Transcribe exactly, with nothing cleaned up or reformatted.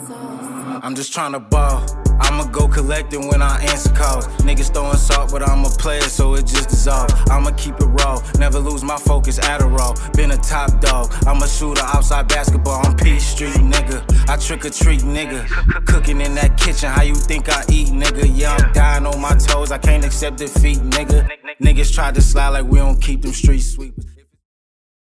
I'm just tryna ball. I'ma go collecting when I answer calls. Niggas throwing salt, but I'm a player, so it just dissolve. I'ma keep it raw, never lose my focus, Adderall. Been a top dog, I'm a shooter outside basketball. I'm P Street, nigga. I trick or treat, nigga. Cooking in that kitchen, how you think I eat, nigga? Yeah, I'm dying on my toes, I can't accept defeat, nigga. Niggas tried to slide like we don't keep them street sweepers.